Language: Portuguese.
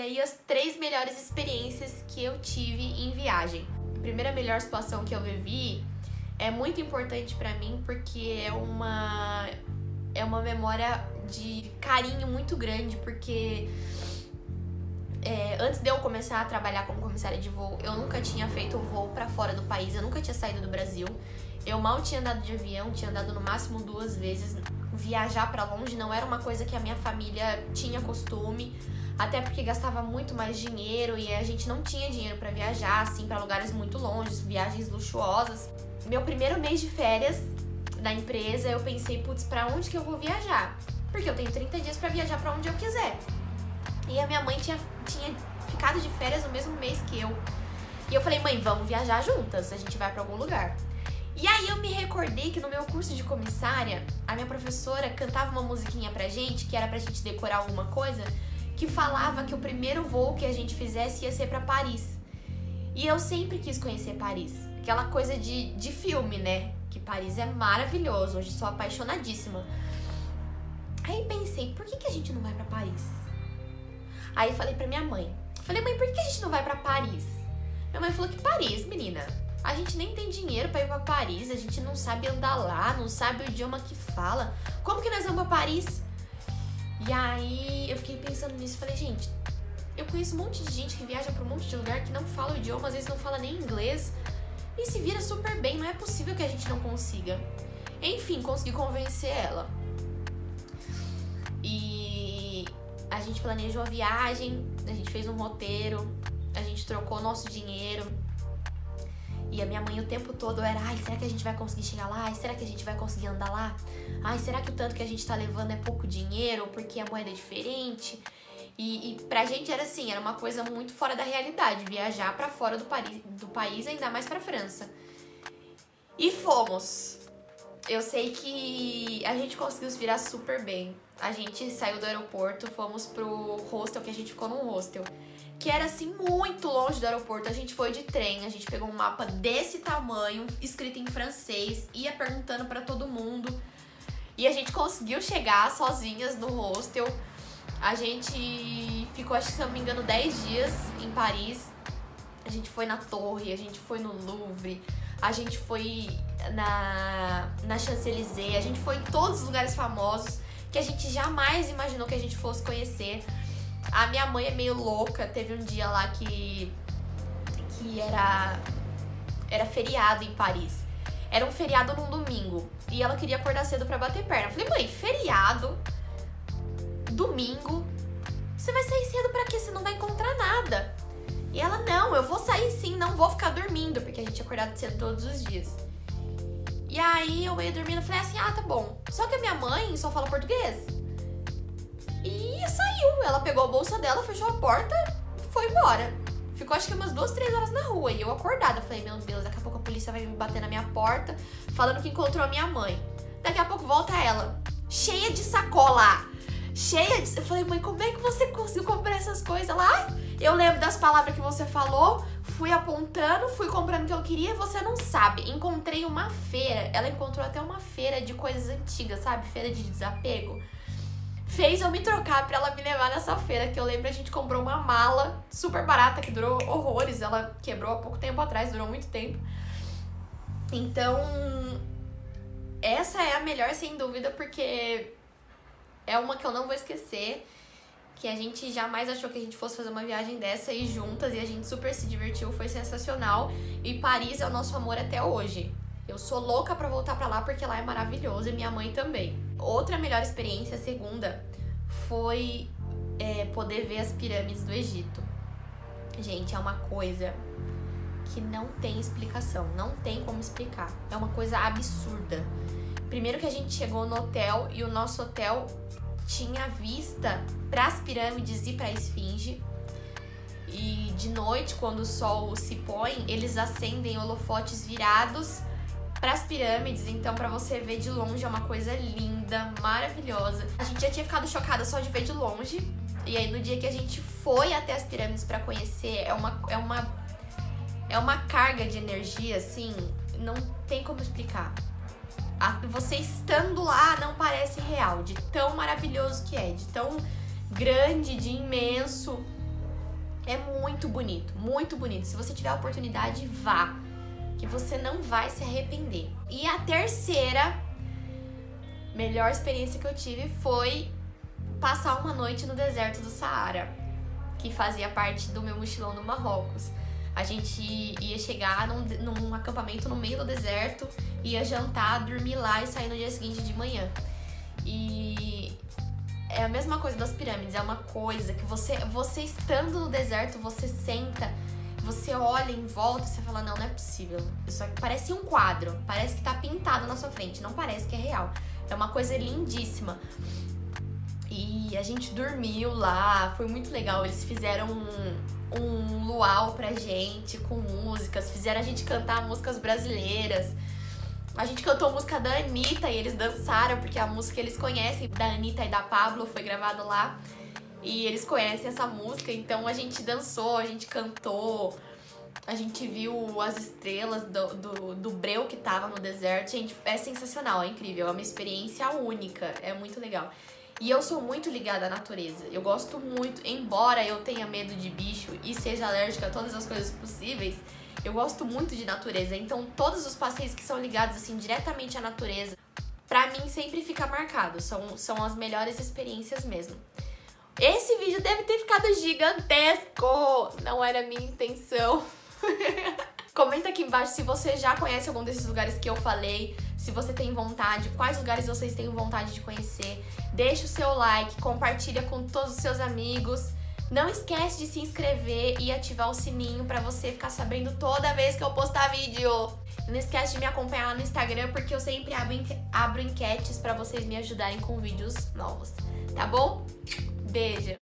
aí as 3 melhores experiências que eu tive em viagem. A primeira melhor situação que eu vivi é muito importante pra mim porque é uma memória de carinho muito grande, porque antes de eu começar a trabalhar como comissária de voo, eu nunca tinha feito voo pra fora do país, eu nunca tinha saído do Brasil. Eu mal tinha andado de avião, tinha andado no máximo 2 vezes. Viajar pra longe não era uma coisa que a minha família tinha costume, até porque gastava muito mais dinheiro e a gente não tinha dinheiro pra viajar, assim, pra lugares muito longes, viagens luxuosas. Meu primeiro mês de férias da empresa, eu pensei, putz, pra onde que eu vou viajar? Porque eu tenho 30 dias pra viajar pra onde eu quiser. E a minha mãe tinha ficado de férias no mesmo mês que eu. E eu falei, mãe, vamos viajar juntas, a gente vai pra algum lugar. E aí eu me recordei que no meu curso de comissária, a minha professora cantava uma musiquinha pra gente, que era pra gente decorar alguma coisa, que falava que o primeiro voo que a gente fizesse ia ser pra Paris. E eu sempre quis conhecer Paris. Aquela coisa de filme, né? Que Paris é maravilhoso, hoje sou apaixonadíssima. Aí pensei, por que a gente não vai pra Paris? Aí falei pra minha mãe, mãe, por que a gente não vai pra Paris? Minha mãe falou que Paris, menina, a gente nem tem dinheiro pra ir pra Paris, a gente não sabe andar lá, não sabe o idioma que fala. Como que nós vamos pra Paris? E aí eu fiquei pensando nisso e falei, gente, eu conheço um monte de gente que viaja pra um monte de lugar que não fala o idioma, às vezes não fala nem inglês, e se vira super bem, não é possível que a gente não consiga. Enfim, consegui convencer ela. E a gente planejou a viagem, a gente fez um roteiro, a gente trocou nosso dinheiro. E a minha mãe o tempo todo era, ai, será que a gente vai conseguir chegar lá? Ai, será que a gente vai conseguir andar lá? Ai, será que o tanto que a gente tá levando é pouco dinheiro porque a moeda é diferente? E pra gente era assim, era uma coisa muito fora da realidade, viajar pra fora do país, ainda mais pra França. E fomos. Eu sei que a gente conseguiu se virar super bem. A gente saiu do aeroporto, fomos pro hostel, que a gente ficou num hostel, que era assim muito longe do aeroporto. A gente foi de trem, a gente pegou um mapa desse tamanho, escrito em francês, ia perguntando pra todo mundo. E a gente conseguiu chegar sozinhas no hostel. A gente ficou, acho que se não me engano, 10 dias em Paris. A gente foi na Torre, a gente foi no Louvre, a gente foi na Champs-Élysées, a gente foi em todos os lugares famosos que a gente jamais imaginou que a gente fosse conhecer. A minha mãe é meio louca, teve um dia lá que era feriado em Paris. Era um feriado num domingo e ela queria acordar cedo pra bater perna. Eu falei, mãe, feriado, domingo, você vai sair cedo pra quê? Você não vai encontrar nada. E ela, não, eu vou sair sim, não vou ficar dormindo, porque a gente tinha acordado cedo todos os dias. E aí eu meio dormindo, falei assim, ah, tá bom. Só que a minha mãe só fala português. E saiu, ela pegou a bolsa dela, fechou a porta, foi embora. Ficou acho que umas 2, 3 horas na rua. E eu acordada, falei, meu Deus, daqui a pouco a polícia vai me bater na minha porta, falando que encontrou a minha mãe. Daqui a pouco volta ela, cheia de sacola. Eu falei, mãe, como é que você conseguiu comprar essas coisas lá? Eu lembro das palavras que você falou, fui apontando, fui comprando o que eu queria, você não sabe. Encontrei uma feira, ela encontrou até uma feira de coisas antigas, sabe? Feira de desapego. Fez eu me trocar pra ela me levar nessa feira, que eu lembro a gente comprou uma mala super barata, que durou horrores. Ela quebrou há pouco tempo atrás, durou muito tempo. Então, essa é a melhor sem dúvida, porque é uma que eu não vou esquecer, que a gente jamais achou que a gente fosse fazer uma viagem dessa e juntas, e a gente super se divertiu, foi sensacional. E Paris é o nosso amor até hoje. Eu sou louca pra voltar pra lá porque lá é maravilhoso e minha mãe também. Outra melhor experiência, a segunda, foi poder ver as pirâmides do Egito. Gente, é uma coisa que não tem explicação, não tem como explicar. É uma coisa absurda. Primeiro que a gente chegou no hotel e o nosso hotel tinha vista para as pirâmides e para a esfinge. E de noite, quando o sol se põe, eles acendem holofotes virados para as pirâmides, então para você ver de longe é uma coisa linda, maravilhosa. A gente já tinha ficado chocada só de ver de longe, e aí no dia que a gente foi até as pirâmides para conhecer, é uma carga de energia, assim, não tem como explicar. Você estando lá não parece real, de tão maravilhoso que é, de tão grande, de imenso. É muito bonito, muito bonito. Se você tiver a oportunidade, vá, que você não vai se arrepender. E a terceira melhor experiência que eu tive foi passar uma noite no deserto do Saara, que fazia parte do meu mochilão no Marrocos. A gente ia chegar num acampamento no meio do deserto, ia jantar, dormir lá e sair no dia seguinte de manhã. E é a mesma coisa das pirâmides, é uma coisa que você estando no deserto, você senta, você olha em volta e você fala, não é possível. Isso aqui parece um quadro, parece que tá pintado na sua frente, não parece que é real. É uma coisa lindíssima. E a gente dormiu lá, foi muito legal. Eles fizeram um luau pra gente, com músicas, fizeram a gente cantar músicas brasileiras. A gente cantou a música da Anitta e eles dançaram, porque a música que eles conhecem, da Anitta e da Pablo, foi gravado lá. E eles conhecem essa música, então a gente dançou, a gente cantou, a gente viu as estrelas do breu que tava no deserto. Gente, é sensacional, é incrível, é uma experiência única, é muito legal. E eu sou muito ligada à natureza, eu gosto muito, embora eu tenha medo de bicho e seja alérgica a todas as coisas possíveis, eu gosto muito de natureza. Então todos os passeios que são ligados assim diretamente à natureza, pra mim sempre fica marcado, são as melhores experiências mesmo. Esse vídeo deve ter ficado gigantesco, não era minha intenção. Comenta aqui embaixo se você já conhece algum desses lugares que eu falei, se você tem vontade, quais lugares vocês têm vontade de conhecer. Deixa o seu like, compartilha com todos os seus amigos. Não esquece de se inscrever e ativar o sininho pra você ficar sabendo toda vez que eu postar vídeo. Não esquece de me acompanhar lá no Instagram, porque eu sempre abro enquetes pra vocês me ajudarem com vídeos novos, tá bom? Beijo!